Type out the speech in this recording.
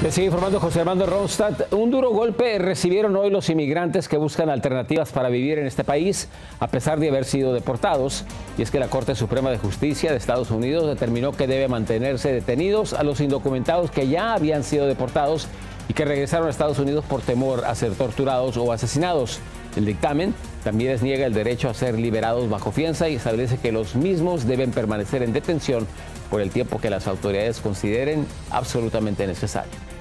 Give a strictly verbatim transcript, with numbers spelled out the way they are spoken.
Le sigue informando José Armando Ronstadt. Un duro golpe recibieron hoy los inmigrantes que buscan alternativas para vivir en este país, a pesar de haber sido deportados. Y es que la Corte Suprema de Justicia de Estados Unidos determinó que debe mantenerse detenidos a los indocumentados que ya habían sido deportados y que regresaron a Estados Unidos por temor a ser torturados o asesinados. El dictamen también les niega el derecho a ser liberados bajo fianza y establece que los mismos deben permanecer en detención por el tiempo que las autoridades consideren absolutamente necesario.